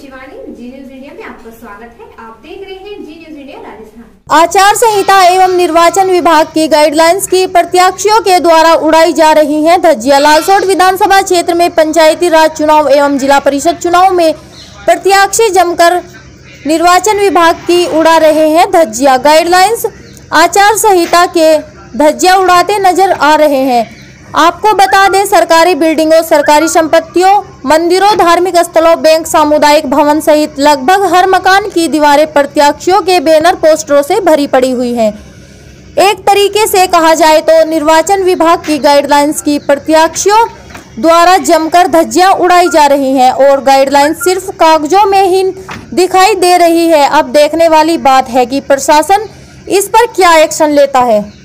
शिवानी, जी news India में आपका स्वागत है। आप देख रहे हैं जी न्यूज इंडिया राजस्थान। आचार संहिता एवं निर्वाचन विभाग की गाइडलाइंस की प्रत्याशियों के द्वारा उड़ाई जा रही हैं धज्जियां। लालसोट विधानसभा क्षेत्र में पंचायती राज चुनाव एवं जिला परिषद चुनाव में प्रत्याशी जमकर निर्वाचन विभाग की उड़ा रहे हैं धज्जियां। गाइडलाइंस आचार संहिता के धज्जियां उड़ाते नजर आ रहे हैं। आपको बता दें, सरकारी बिल्डिंगों, सरकारी संपत्तियों, मंदिरों, धार्मिक स्थलों, बैंक, सामुदायिक भवन सहित लगभग हर मकान की दीवारें प्रत्याशियों के बैनर पोस्टरों से भरी पड़ी हुई हैं। एक तरीके से कहा जाए तो निर्वाचन विभाग की गाइडलाइंस की प्रत्याशियों द्वारा जमकर धज्जियां उड़ाई जा रही हैं और गाइडलाइंस सिर्फ कागजों में ही दिखाई दे रही है। अब देखने वाली बात है कि प्रशासन इस पर क्या एक्शन लेता है।